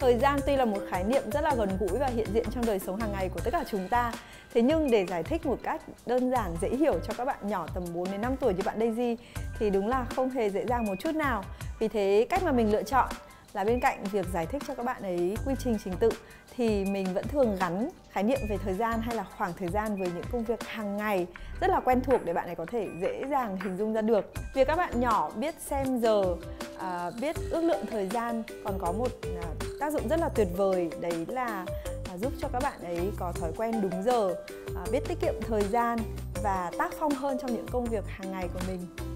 Thời gian tuy là một khái niệm rất là gần gũi và hiện diện trong đời sống hàng ngày của tất cả chúng ta. Thế nhưng để giải thích một cách đơn giản, dễ hiểu cho các bạn nhỏ tầm 4 đến 5 tuổi như bạn Daisy thì đúng là không hề dễ dàng một chút nào. Vì thế cách mà mình lựa chọn là bên cạnh việc giải thích cho các bạn ấy quy trình trình tự thì mình vẫn thường gắn khái niệm về thời gian hay là khoảng thời gian với những công việc hàng ngày rất là quen thuộc để bạn ấy có thể dễ dàng hình dung ra được. Việc các bạn nhỏ biết xem giờ, biết ước lượng thời gian còn có một tác dụng rất là tuyệt vời, đấy là giúp cho các bạn ấy có thói quen đúng giờ, biết tiết kiệm thời gian và tác phong hơn trong những công việc hàng ngày của mình.